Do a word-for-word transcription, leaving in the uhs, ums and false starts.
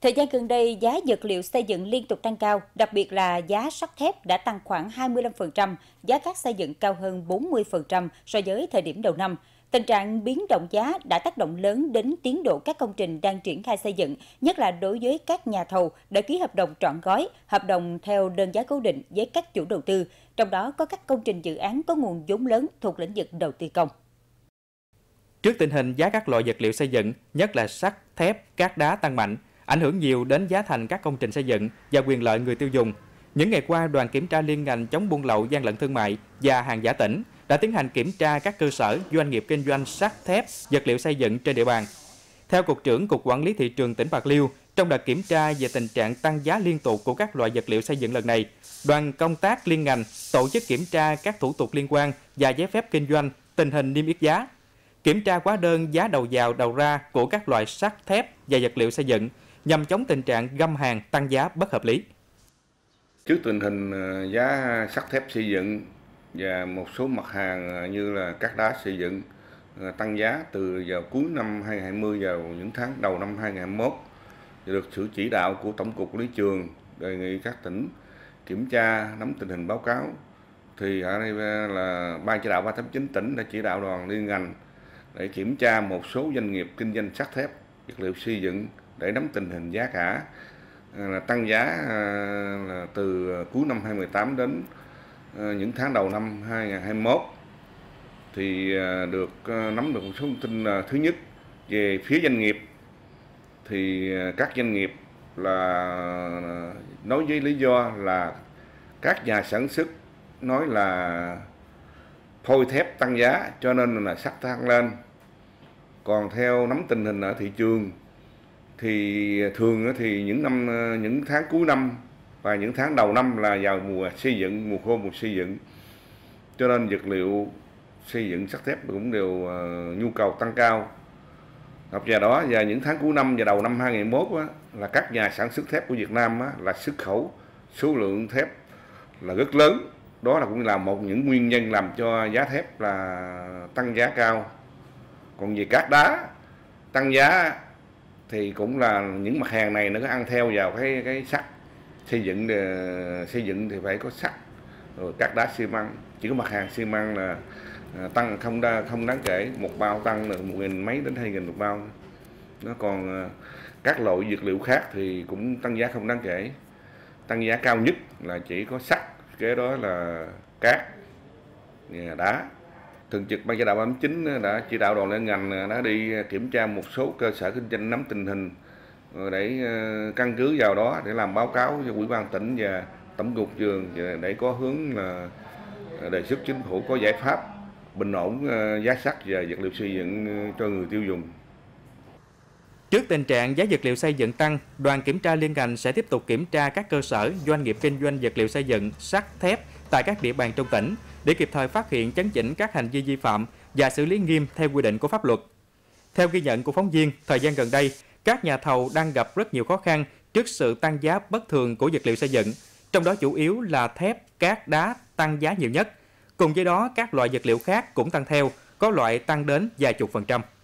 Thời gian gần đây, giá vật liệu xây dựng liên tục tăng cao, đặc biệt là giá sắt thép đã tăng khoảng hai mươi lăm phần trăm, giá cát xây dựng cao hơn bốn mươi phần trăm so với thời điểm đầu năm. Tình trạng biến động giá đã tác động lớn đến tiến độ các công trình đang triển khai xây dựng, nhất là đối với các nhà thầu đã ký hợp đồng trọn gói, hợp đồng theo đơn giá cố định với các chủ đầu tư, trong đó có các công trình dự án có nguồn vốn lớn thuộc lĩnh vực đầu tư công. Trước tình hình giá các loại vật liệu xây dựng, nhất là sắt, thép, cát đá tăng mạnh, ảnh hưởng nhiều đến giá thành các công trình xây dựng và quyền lợi người tiêu dùng. Những ngày qua, đoàn kiểm tra liên ngành chống buôn lậu, gian lận thương mại và hàng giả tỉnh đã tiến hành kiểm tra các cơ sở doanh nghiệp kinh doanh sắt, thép, vật liệu xây dựng trên địa bàn. Theo Cục trưởng Cục Quản lý Thị trường tỉnh Bạc Liêu, trong đợt kiểm tra về tình trạng tăng giá liên tục của các loại vật liệu xây dựng lần này, đoàn công tác liên ngành tổ chức kiểm tra các thủ tục liên quan và giấy phép kinh doanh, tình hình niêm yết giá, kiểm tra hóa đơn giá đầu vào đầu ra của các loại sắt, thép và vật liệu xây dựng nhằm chống tình trạng găm hàng tăng giá bất hợp lý. Trước tình hình giá sắt thép xây dựng và một số mặt hàng như là cát đá xây dựng tăng giá từ vào cuối năm hai nghìn không trăm hai mươi vào những tháng đầu năm hai nghìn không trăm hai mươi mốt, được sự chỉ đạo của Tổng cục Quản lý Thị trường đề nghị các tỉnh kiểm tra nắm tình hình báo cáo, thì ở đây là Ban chỉ đạo ba tám chín tỉnh đã chỉ đạo đoàn liên ngành để kiểm tra một số doanh nghiệp kinh doanh sắt thép, vật liệu xây dựng để nắm tình hình giá cả là tăng giá là từ cuối năm hai nghìn không trăm mười tám đến những tháng đầu năm hai nghìn không trăm hai mươi mốt, thì được nắm được một số thông tin. Thứ nhất, về phía doanh nghiệp thì các doanh nghiệp là nói với lý do là các nhà sản xuất nói là phôi thép tăng giá cho nên là sắt tăng lên. Còn theo nắm tình hình ở thị trường thì thường thì những năm những tháng cuối năm và những tháng đầu năm là vào mùa xây dựng, mùa khô, mùa xây dựng, cho nên vật liệu xây dựng sắt thép cũng đều uh, nhu cầu tăng cao. Hợp vào đó và những tháng cuối năm và đầu năm hai nghìn không trăm hai mươi mốt á, là các nhà sản xuất thép của Việt Nam á, là xuất khẩu số lượng thép là rất lớn. Đó là cũng là một những nguyên nhân làm cho giá thép là tăng giá cao. Còn về cát đá tăng giá thì cũng là những mặt hàng này nó có ăn theo vào cái cái sắt xây dựng. Xây dựng thì phải có sắt, rồi cát đá xi măng. Chỉ có mặt hàng xi măng là tăng không đa, không đáng kể, một bao tăng là một nghìn mấy đến hai nghìn một bao. Nó còn các loại vật liệu khác thì cũng tăng giá không đáng kể. Tăng giá cao nhất là chỉ có sắt, kế đó là cát, đá. Thường trực Ban chỉ đạo ba tám chín đã chỉ đạo đoàn liên ngành đã đi kiểm tra một số cơ sở kinh doanh, nắm tình hình để căn cứ vào đó để làm báo cáo cho Ủy ban tỉnh và Tổng cục Trường để có hướng là đề xuất chính phủ có giải pháp bình ổn giá sắt và vật liệu xây dựng cho người tiêu dùng. Trước tình trạng giá vật liệu xây dựng tăng, đoàn kiểm tra liên ngành sẽ tiếp tục kiểm tra các cơ sở doanh nghiệp kinh doanh vật liệu xây dựng sắt thép tại các địa bàn trong tỉnh để kịp thời phát hiện, chấn chỉnh các hành vi vi phạm và xử lý nghiêm theo quy định của pháp luật. Theo ghi nhận của phóng viên, thời gian gần đây, các nhà thầu đang gặp rất nhiều khó khăn trước sự tăng giá bất thường của vật liệu xây dựng, trong đó chủ yếu là thép, cát, đá tăng giá nhiều nhất. Cùng với đó, các loại vật liệu khác cũng tăng theo, có loại tăng đến vài chục phần trăm.